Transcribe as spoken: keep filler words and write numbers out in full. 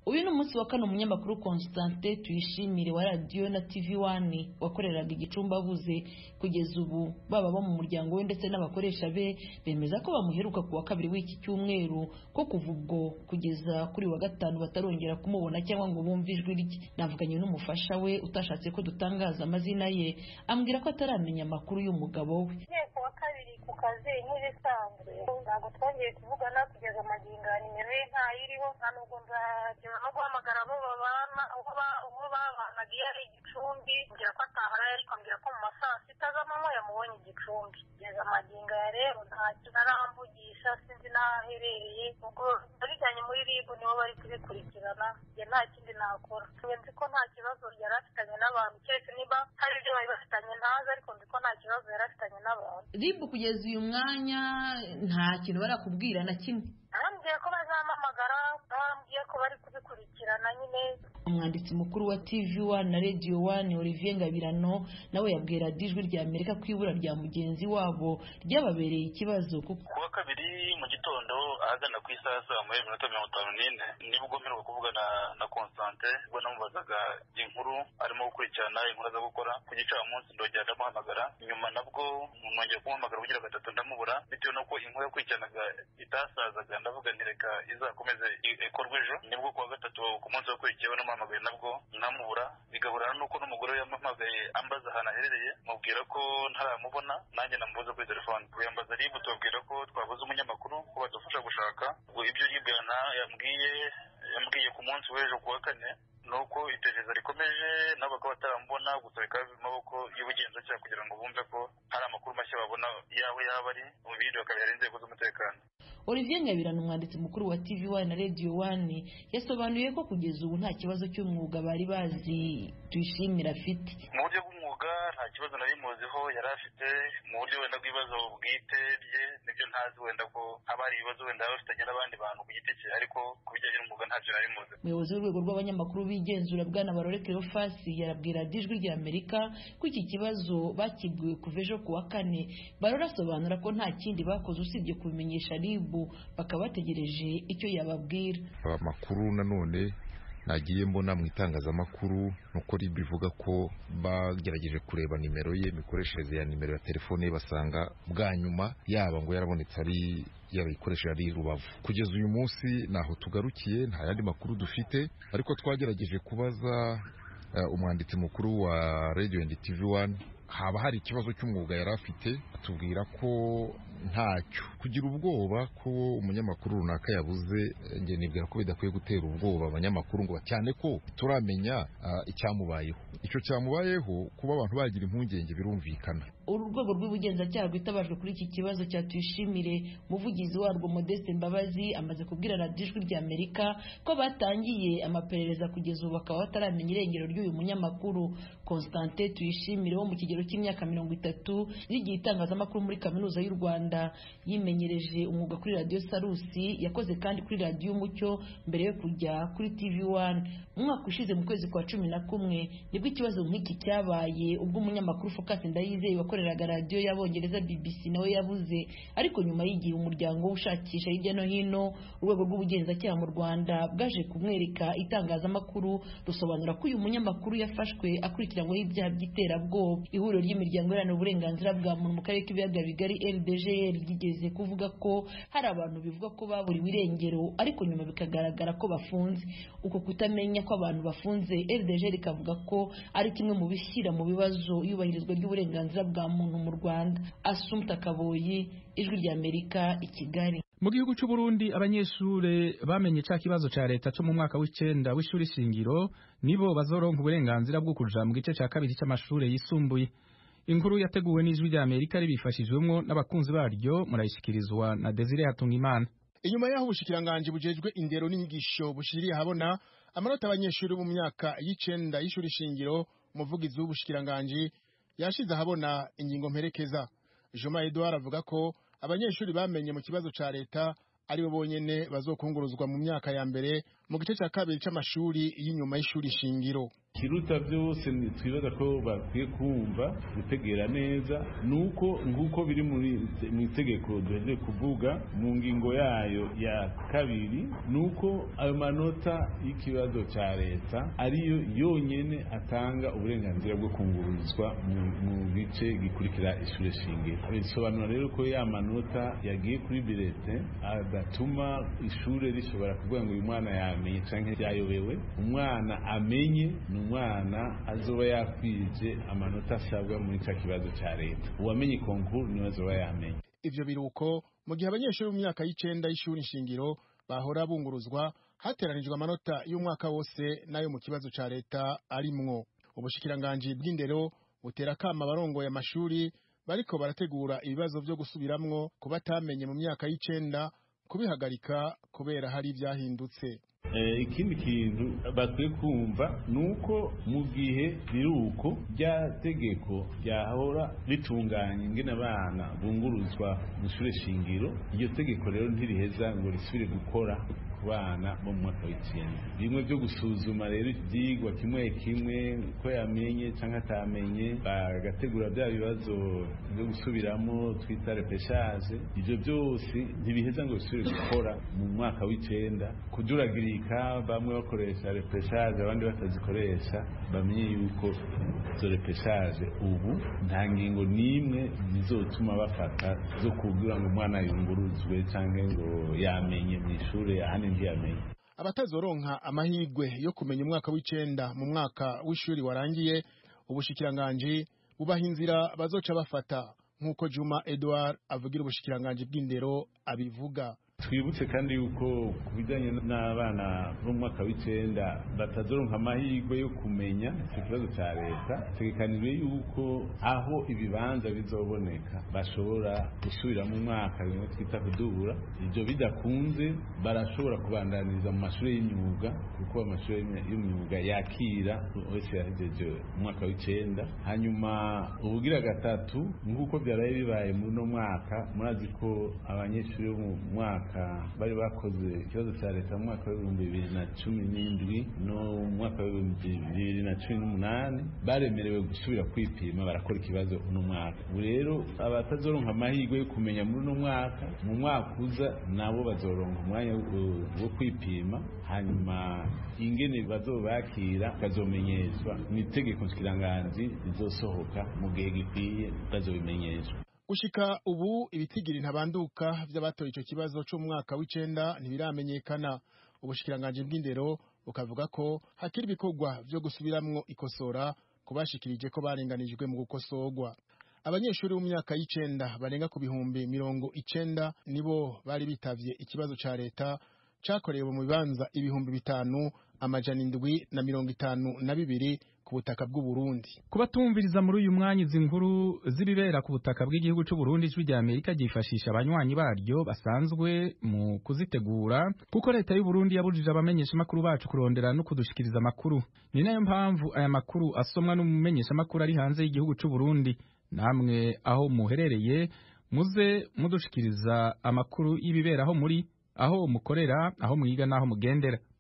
uyu ni umunsi wa kane umunyamakuru Constantin Tuyishimire wa radio na T V one wakoreraga igicumbi abuze. Kugeza ubu baba bo mu muryango we ndetse n'abakoresha be bemeza ko bamuheruka kuwa kabiri w'iki cyumweru, ko kuva ubwo kugeza kuri wa gatanu batarongera kumubona cyangwa ngo bumve ijwi rye. Navuganye n'umufasha we utashatse ko dutangaza amazina ye, ambwira ko ataramenya amakuru y'umugabo we. Kuwa kabiri ku kazi nk'ibisanzwe, ntabwo twongeye kuvugana kugeza amagingo ya nimero ye ntayiriho, nta nubwo nzagera no guhamagara abo babana uwo babanaga iyo ari igicumbi, mbwira ko ataharaye ariko ambwira ko mu ma saa sita z'amanywa yamubonye igicumbi. Kugeza amagingo ya rero nta kintu aramvugisha, sinzi n'aho aherereye, ubwo babijyanye muri R I B nibo bari kubikurikirana, njye nta kindi nakora. Nzi ko nta kibazo yari afitanye n'abantu, keretse niba hari ibyo bari bafitanye ntazi, ariko nzi ko nta kibazo yari afitanye n'abantu. R I B kugeza uyu mwanya nta kintu barakubwira na kimwe? Bambwiye ko bazampamagara, bambwiye ko bari kubikurikirana nyine. Umwanditsi mukuru wa T V one na Radio one Olivier Ngabirano nawe yabwira Ijwi rya Amerika ko ibura rya mugenzi wabo ryababereye ikibazo. Kuwa kabiri mu gitondo ahagana ku isaha saa moya n'iminota mirongo itanu n'ine nibwo mperuka kuvugana na Constantin, ubwo namubazaga inkuru arimo gukurikirana inkuru zo gukora. Ku gicamunsi ndongera ndamuhamagara, nyuma nabwo nongeye kumuhamagara kugira gatatu ndamubura, bitewe nuko inkuru yakurikiranaga itasazaga. Ndavuga nti reka izakomeze ikorwe ejo. Nibwo kuwa gatatu ku munsi wakurikiyeho namuhamagaye nabwo nkamubura, bigahurana nuko n'umugore we yamuhamagaye ambaza ahantu aherereye, mubwira ko ntaramubona, nanjye namubuze kuri telefone. Kuyambaza R I B tubabwira ko twabuze umunyamakuru ko badufasha gushaka. Ubwo ibyo R I B yambwiye yambwiye ku munsi w'ejo kuwa kane nuko iperereza rikomeje, nabo bakaba bataramubona, gusa bikaba mu maboko y'ubugenzacyaha kugira ngo bumve ko hari amakuru mashya babona yaho yaba ari, mu bindi bakabihera inzego z'umutekano. Olivier Ngabirano, umwanditsi mukuru wa T V one na Radio one, yasobanuye ko kugeza ubu nta kibazo cy'umwuga bari bazi Tuyishimire afite. Mu buryo bw'umwuga nta kibazo nari muziho yari afite, mu buryo wenda bw'ibibazo bwite bye nibyo ntazi, wenda ko haba hari ibibazo wenda bafitanye n'abandi bantu ku giti cye, ariko ku bijyanye n'umwuga ntacyo nari muzi. Umuyobozi w'urwego rw'abanyamakuru bigenzura Bwana Barore Cleophas yarabwira Ijwi rya Amerika ko iki kibazo bakibwiwe kuva ejo kuwa kane. Barore asobanura ko nta kindi bakoze usibye kubimenyesha R I B, bakaba bategereje icyo yababwira. Amakuru nanone nagiye mbona mu itangazamakuru nuko R I B bivuga ko bagerageje kureba nimero ye, imikoreshereze ya nimero ya telefone ye, basanga bwa nyuma yaba ngo yarabonetse ari yarayikoresha ari Rubavu. Kugeza uyu munsi naho tugarukiye, nta yandi makuru dufite, ariko twagerageje kubaza uh, umwanditsi mukuru wa Radio and T V one haba hari ikibazo cy'umwuga yari afite, atubwira ko ntacyo. Kugira ubwoba ko umunyamakuru runaka yabuze, nge nibwira ko bidakwiye gutera ubwoba abanyamakuru, ngo cyane ko turamenya uh, icyamubayeho. Icyo cyamubayeho kuba abantu bagira impungenge birumvikana. Uru rwego rw'ubugenzacyaha rwitabajwe kuri iki kibazo cya Tuyishimire, umuvugizi warwo Modeste Mbabazi amaze kubwira Radio Ijwi rya Amerika ko batangiye amaperereza kugeza ubu bakaba bataramenya irengero ry'uyu munyamakuru. Constantin Tuyishimire wo mu kigero cy'imyaka mirongo itatu yigiye itangazamakuru muri Kaminuza y'u Rwanda, yimenyereje umwuga kuri Radio Sarusi, yakoze kandi kuri Radio Umucyo mbere yo kujya kuri T V one. Mu mwaka ushize mu kwezi kwa cumi na kumwe nibwo ikibazo nk'iki cyabaye, ubwo umunyamakuru Focus Ndayizeye wakoreraga radio y'Abongereza B B C nawe yabuze, ariko nyuma y'igihe umuryango ushakisha hirya no hino, urwego rw'ubugenzacyaha mu Rwanda bwaje kumwereka itangazamakuru rusobanura ko uyu munyamakuru yafashwe akurikiranyweho ibyaha by'iterabwoba. Ihuriro ry'imiryango iharanira uburenganzira bwa muntu mu karere k'ibiyaga bigari L D G R ryigeze kuvuga ko hari abantu bivuga ko baburiwe irengero ariko nyuma bikagaragara ko bafunze. Uko kutamenya ko abantu bafunze, L D G R ikavuga ko ari kimwe mu bishyira mu bibazo iyubahirizwa ry'uburenganzira bwa muntu mu Rwanda. Assumpta Kaboyi, Ijwi rya Amerika, i Kigali. Mu gihugu cy'u Burundi abanyeshure bamenye ca kibazo ca leta cyo mu mwaka w'icenda w'ishuri shingiro nibo bazoronka uburenganzira bwo kuja mu gice ca kabiri cy'amashure yisumbuye. Inkuru yateguwe n'Ijwi rya Amerika ribifashijwemwo n'abakunzi baryo, murayishikirizwa na Desire Hatungimana. Inyuma yaho ubushikiranganje bujejwe indero n'inyigisho bushiriye habona amanota abanyeshuri mu myaka y'icenda y'ishuri shingiro, umuvugizi w'ubushikiranganje yashize habona ingingo mperekeza. Joma Edouard avuga ko abanyeshuri bamenye mu kibazo ca leta ari bo bonyene bazokunguruzwa mu myaka ya mbere mu gice cya kabiri c'amashuri y'inyuma y'ishuri shingiro. Kiruta byose twibaza ko bakwiye kumva gutegera neza nuko nguko biri muri mu itegeko duheje kuvuga mu ngingo yayo ya kabiri nuko ayo manota y'ikibazo cya leta ariyo yonyene atanga uburenganzira bwo kungururizwa mu bice gikurikira ishuri shingiro. Bisobanura rero ko ya manota yagiye kuri birete agatuma ishuri rishobora kuvuga ngo uyu mwana yamenye canke yayobewe. Umwana amenye umwana azoba yakwije amanota asabwa muri cya kibazo cya leta. Uwamenye konkuru niwe azoba yamenye. Ivyo biruko mu gihe abanyeshuri mu myaka y'icenda y'ishuri nshingiro bahora bunguruzwa hateranijwe amanota y'umwaka wose nayo mu kibazo cya leta arimwo. Ubushikiranganji bw'indero butera kama abarongoye amashuri bariko barategura ibibazo vyo gusubiramwo kuba batamenye mu myaka y'icenda kubihagarika kubera hari ivyahindutse. Ikindi kintu bakwiye kumva nuko mu gihe biruko rya tegeko ryahora ritunganya ingene abana bunguruzwa mu ishure shingiro, iryo tegeko rero ntiriheza ngo risubire gukora ku bana bo mu mwaka w'icenda. Bimwe byo gusuzuma rero ivyigwa kimwe kimwe ko yamenye canke atamenye, bagategura bya bibazo byo gusubiramo twita repeshage, ivyo byose ntibiheza ngo bisubire gukora mu mwaka w'icenda. Kuduragirika bamwe bakoresha repeshage abandi batazikoresha, bamenye yuko izo repeshage ubu nta ngingo n'imwe zizotuma bafata zo kugira ngo umwana yunguruzwe canke ngo yamenye mu ishure ahandi ntiyamenye. Abatazoronka amahirwe yo kumenya umwaka w'icenda mu mwaka w'ishuri warangiye, ubushikiranganji bubaha inzira bazoca bafata nk'uko Juma Edouard avugira ubushikiranganji bw'indero abivuga. Twibutse kandi yuko ku bijyanye n'abana bo mu mwaka w'icenda batazoronka amahirwe yo kumenya icyo kibazo cya leta, tegekanijwe yuko aho ibibanza bizoboneka bashobora gusubira mu mwaka bimwe twita kudubura. Ibyo bidakunze barashobora kubandaniriza mu mashuri y'imyuga, kuko amashuri y'imyuga yakira wese yahejeje umwaka w'icenda. Hanyuma ubugira gatatu nk'uko byaraye bibaye muri uno mwaka, murazi ko abanyeshuri bo mu mwaka bari bakoze ikibazo cya leta mu mwaka w'ibihumbi bibiri na cumi n'indwi no mu mwaka w'ibihumbi bibiri na cumi n'umunani baremerewe gusubira kwipima barakora ikibazo uno mwaka. Ubu rero abatazoronka amahirwe yo kumenya muri uno mwaka, mu mwaka uza nabo bazoronka umwanya wo kwipima, hanyuma ingene bazobakira bazomenyeshwa mu itegeko nshikiranganji rizosohoka mu gihe gikwiye bazobimenyeshwa. Gushika ubu ibitigiri ntabanduka vy'abatoye ico kibazo cyo mu mwaka w'icenda ntibiramenyekana. Ubushikiranganji bw'indero bukavuga ko hakiri ibikorwa vyo gusubiramwo ikosora kubashikirije ko barenganijwe mu gukosorwa. Abanyeshuri mu myaka y'icenda barenga ku bihumbi mirongo icenda nibo bari bitavye ikibazo ca leta cakorewe mu bibanza ibihumbi bitanu amajana indwi na mirongo itanu na bibiri ku butaka bw'u Burundi. Kuba tumviriza muri uyu mwanya izi nkuru zibibera ku butaka bw'igihugu cy'u Burundi, ijwi rya Amerika ryifashisha abanywanyi baryo basanzwe mu kuzitegura, kuko leta y'u Burundi yabujije abamenyesha makuru bacu kurondera no kudushikiriza amakuru. Ni nayo mpamvu aya makuru asomwa n'umumenyesha makuru ari hanze y'igihugu cy'u Burundi. Namwe aho muherereye muze mudushikiriza amakuru y'ibibera aho muri, aho mukorera, aho mwiga, naho mugendera.